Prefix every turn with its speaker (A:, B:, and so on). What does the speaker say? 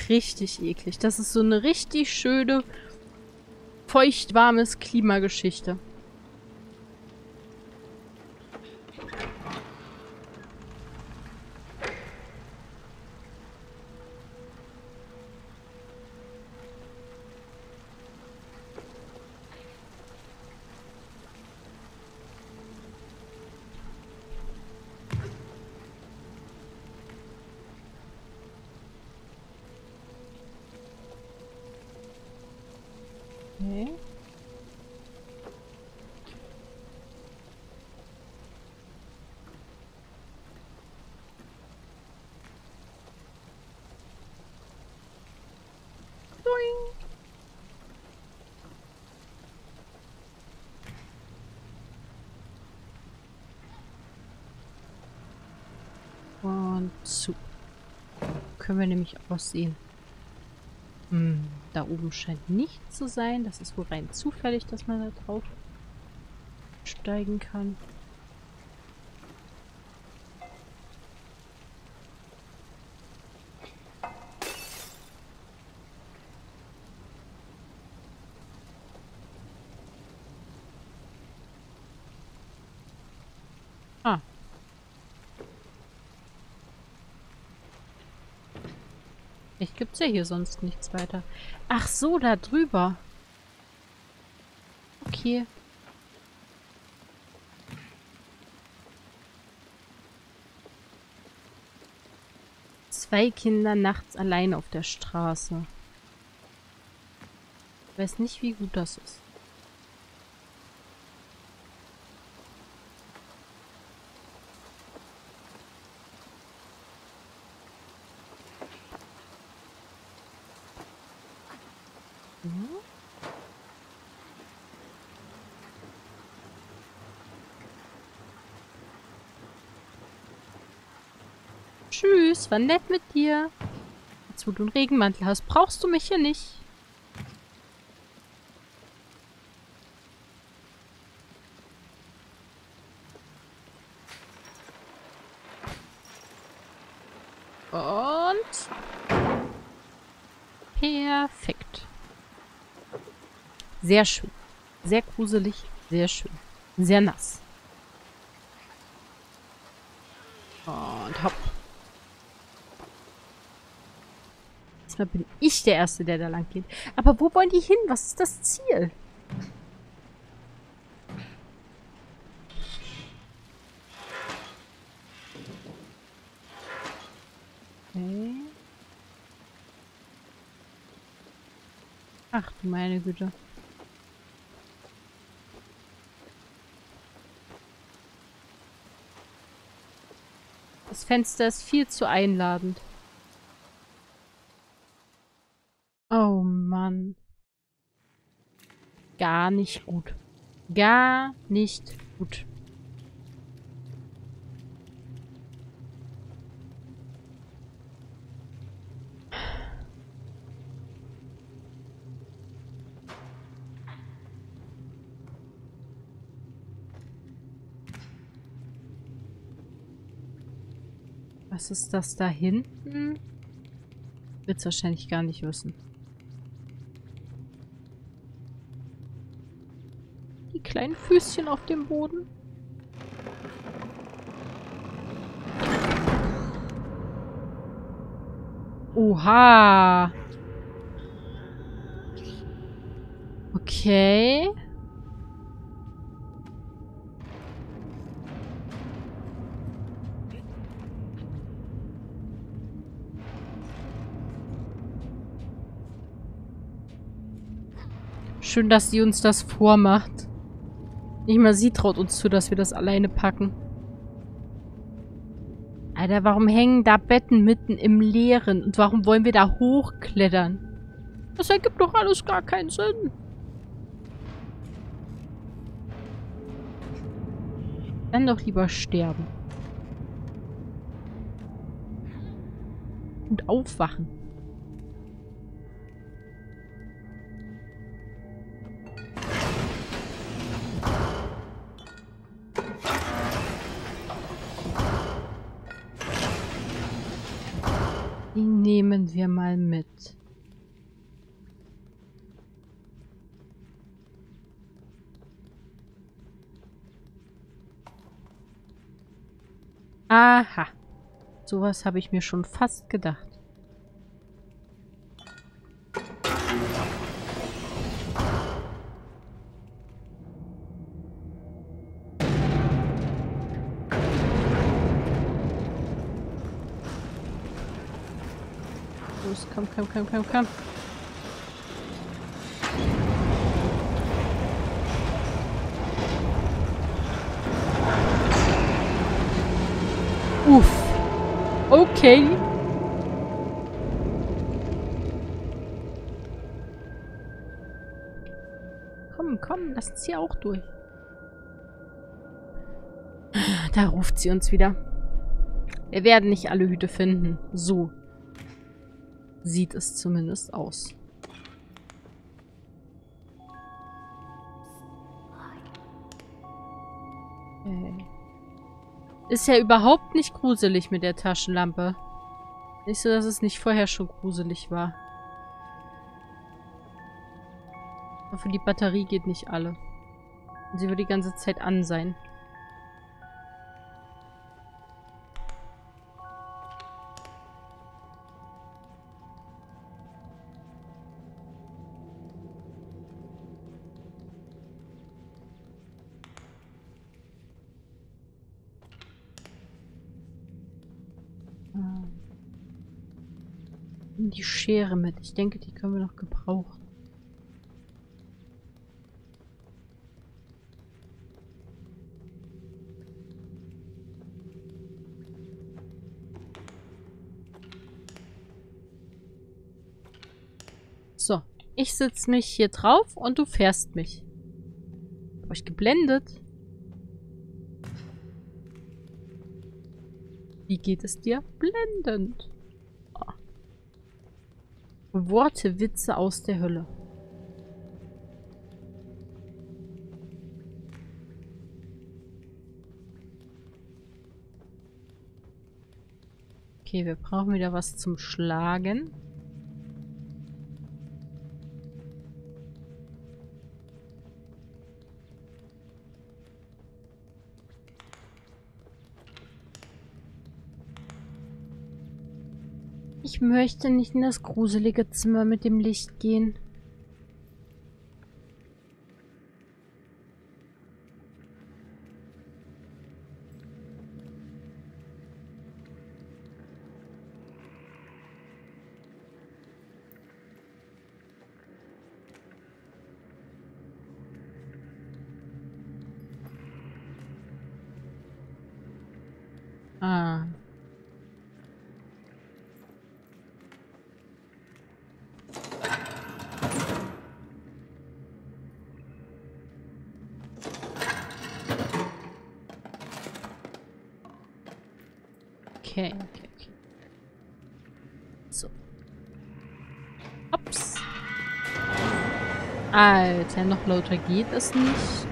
A: richtig eklig. Das ist so eine richtig schöne, feucht-warmes Klimageschichte. Okay. Doing. Und zu. Können wir nämlich aussehen. Da oben scheint nichts zu sein. Das ist wohl rein zufällig, dass man da drauf steigen kann. Ah. Echt gibt's ja hier sonst nichts weiter. Ach so, da drüber. Okay. Zwei Kinder nachts allein auf der Straße. Ich weiß nicht, wie gut das ist. Tschüss, war nett mit dir. Jetzt, wo du einen Regenmantel hast, brauchst du mich hier nicht. Und perfekt. Sehr schön. Sehr gruselig, sehr schön. Sehr nass. Und hopp. Diesmal bin ich der Erste, der da lang geht. Aber wo wollen die hin? Was ist das Ziel? Okay. Ach du meine Güte. Das Fenster ist viel zu einladend. Oh Mann. Gar nicht gut. Gar nicht gut. Was ist das da hinten? Wird's wahrscheinlich gar nicht wissen. Die kleinen Füßchen auf dem Boden. Oha. Okay. Schön, dass sie uns das vormacht. Nicht mal sie traut uns zu, dass wir das alleine packen. Alter, warum hängen da Betten mitten im Leeren? Und warum wollen wir da hochklettern? Das ergibt doch alles gar keinen Sinn. Dann doch lieber sterben. Und aufwachen. Die nehmen wir mal mit. Aha. Sowas habe ich mir schon fast gedacht. Los, komm, komm, komm, komm, komm. Uff. Okay. Komm, komm, lass uns hier auch durch. Da ruft sie uns wieder. Wir werden nicht alle Hüte finden. So sieht es zumindest aus. Okay. Ist ja überhaupt nicht gruselig mit der Taschenlampe. Nicht so, dass es nicht vorher schon gruselig war. Ich hoffe, die Batterie geht nicht alle. Und sie wird die ganze Zeit an sein. Die Schere mit. Ich denke, die können wir noch gebrauchen. So, ich setze mich hier drauf und du fährst mich. Hab ich geblendet? Wie geht es dir? Blendend. Oh. Worte, Witze aus der Hölle. Okay, wir brauchen wieder was zum Schlagen. Ich möchte nicht in das gruselige Zimmer mit dem Licht gehen. Ah. Okay, okay, okay. So. Ups. Alter, noch lauter geht es nicht.